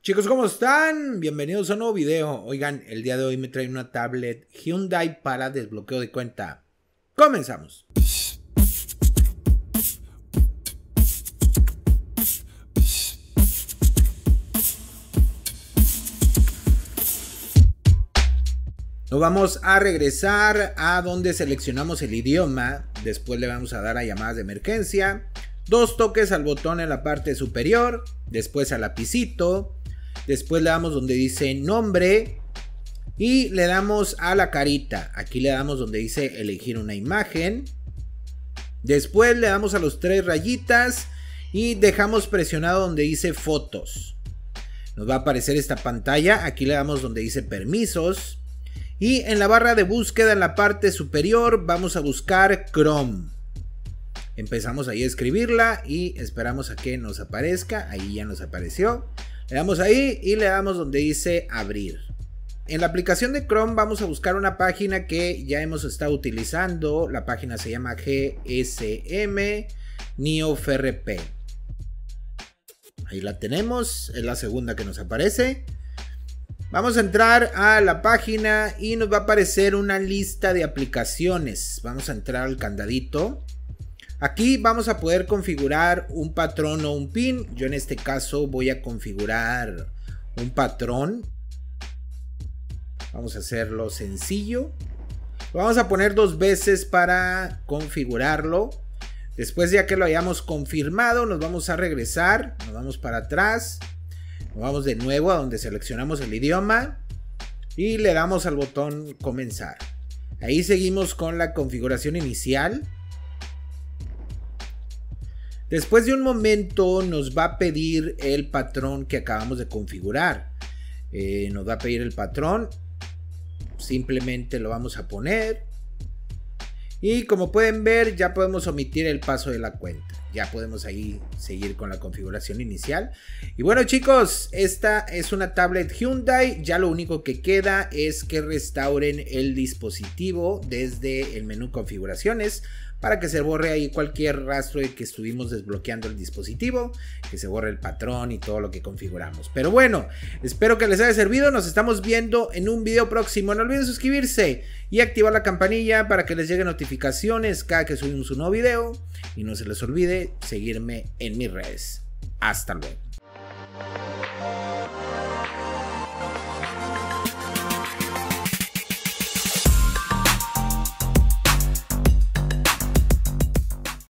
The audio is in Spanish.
Chicos, ¿cómo están? Bienvenidos a un nuevo video. Oigan, el día de hoy me traen una tablet Hyundai para desbloqueo de cuenta. Comenzamos. Nos vamos a regresar a donde seleccionamos el idioma. Después le vamos a dar a llamadas de emergencia. 2 toques al botón en la parte superior. Después al lapicito. Después le damos donde dice nombre. Y le damos a la carita. Aquí le damos donde dice elegir una imagen. Después le damos a los 3 rayitas. Y dejamos presionado donde dice fotos. Nos va a aparecer esta pantalla. Aquí le damos donde dice permisos. Y en la barra de búsqueda en la parte superior vamos a buscar Chrome. Empezamos ahí a escribirla y esperamos a que nos aparezca. Ahí ya nos apareció. Le damos ahí y le damos donde dice abrir. En la aplicación de Chrome vamos a buscar una página que ya hemos estado utilizando. La página se llama GSM NeoFRP. Ahí la tenemos, es la segunda que nos aparece. Vamos a entrar a la página y nos va a aparecer una lista de aplicaciones. Vamos a entrar al candadito. Aquí vamos a poder configurar un patrón o un pin. Yo en este caso voy a configurar un patrón. Vamos a hacerlo sencillo. Lo vamos a poner 2 veces para configurarlo. Después, ya que lo hayamos confirmado, nos vamos a regresar. Nos vamos para atrás. Nos vamos de nuevo a donde seleccionamos el idioma. Y le damos al botón comenzar. Ahí seguimos con la configuración inicial. Después de un momento nos va a pedir el patrón que acabamos de configurar. Nos va a pedir el patrón. Simplemente lo vamos a poner. Y como pueden ver, ya podemos omitir el paso de la cuenta. Ya podemos ahí seguir con la configuración inicial. Y bueno, chicos, esta es una tablet Hyundai. Ya lo único que queda es que restauren el dispositivo desde el menú configuraciones, para que se borre ahí cualquier rastro de que estuvimos desbloqueando el dispositivo, que se borre el patrón y todo lo que configuramos. Pero bueno, espero que les haya servido. Nos estamos viendo en un video próximo. No olviden suscribirse y activar la campanilla para que les lleguen notificaciones cada que subimos un nuevo video. Y no se les olvide seguirme en mis redes. Hasta luego.